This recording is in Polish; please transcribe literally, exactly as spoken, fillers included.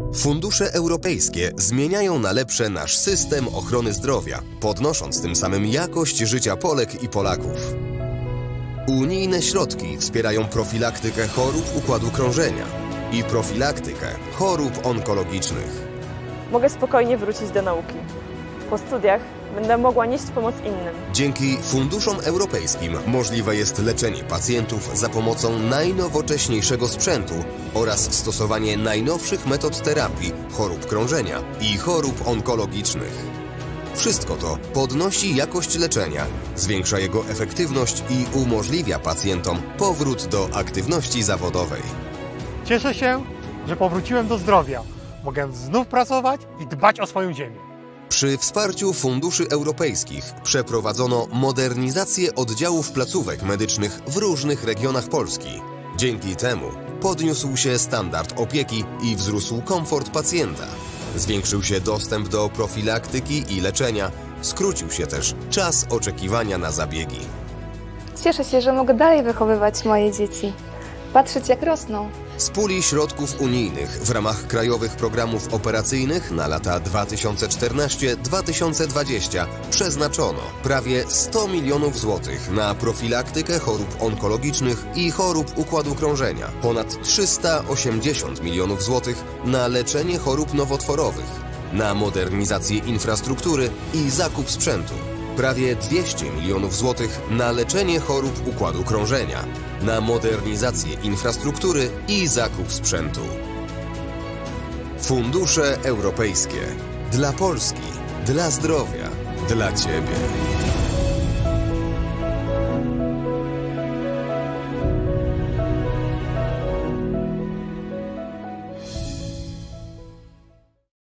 Fundusze europejskie zmieniają na lepsze nasz system ochrony zdrowia, podnosząc tym samym jakość życia Polek i Polaków. Unijne środki wspierają profilaktykę chorób układu krążenia i profilaktykę chorób onkologicznych. Mogę spokojnie wrócić do nauki. Po studiach będę mogła nieść pomoc innym. Dzięki funduszom europejskim możliwe jest leczenie pacjentów za pomocą najnowocześniejszego sprzętu oraz stosowanie najnowszych metod terapii chorób krążenia i chorób onkologicznych. Wszystko to podnosi jakość leczenia, zwiększa jego efektywność i umożliwia pacjentom powrót do aktywności zawodowej. Cieszę się, że powróciłem do zdrowia. Mogę znów pracować i dbać o swoją ziemię. Przy wsparciu funduszy europejskich przeprowadzono modernizację oddziałów placówek medycznych w różnych regionach Polski. Dzięki temu podniósł się standard opieki i wzrósł komfort pacjenta. Zwiększył się dostęp do profilaktyki i leczenia, skrócił się też czas oczekiwania na zabiegi. Cieszę się, że mogę dalej wychowywać moje dzieci, patrzeć jak rosną. Z puli środków unijnych w ramach krajowych programów operacyjnych na lata dwa tysiące czternaście do dwa tysiące dwudziestego przeznaczono prawie sto milionów złotych na profilaktykę chorób onkologicznych i chorób układu krążenia, ponad trzysta osiemdziesiąt milionów złotych na leczenie chorób nowotworowych, na modernizację infrastruktury i zakup sprzętu, prawie dwieście milionów złotych na leczenie chorób układu krążenia, na modernizację infrastruktury i zakup sprzętu. Fundusze europejskie. Dla Polski. Dla zdrowia. Dla Ciebie.